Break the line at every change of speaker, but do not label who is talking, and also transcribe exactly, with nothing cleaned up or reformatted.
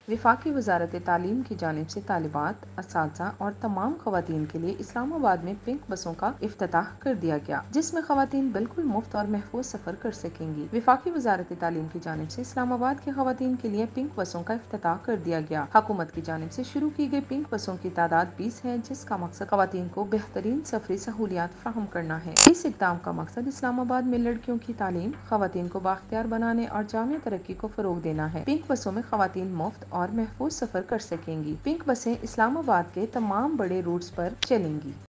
वफाकी वजारत तालीम की जानिब से तालिबात, असातिज़ा और तमाम खवातीन के लिए इस्लामाबाद में पिंक बसों का इफ्तिताह कर दिया गया, जिसमें खवातीन बिल्कुल मुफ्त और महफूज सफर कर सकेंगी। वफाकी वजारत तालीम की जानिब से इस्लामाबाद के खवातीन के लिए पिंक बसों का इफ्तिताह कर दिया गया। हुकूमत की जानिब से शुरू की गई पिंक बसों की तादाद बीस है, जिसका मकसद खवातीन को बेहतरीन सफरी सहूलियात फराहम करना है। इस इक़दाम का मकसद इस्लामाबाद में लड़कियों की तालीम, खवातीन को बाख्तियार बनाने और जामिया तरक्की को फरोग देना है। पिंक बसों में खवातीन मुफ्त और महफूज सफर कर सकेंगी। पिंक बसें इस्लामाबाद के तमाम बड़े रूट्स पर चलेंगी।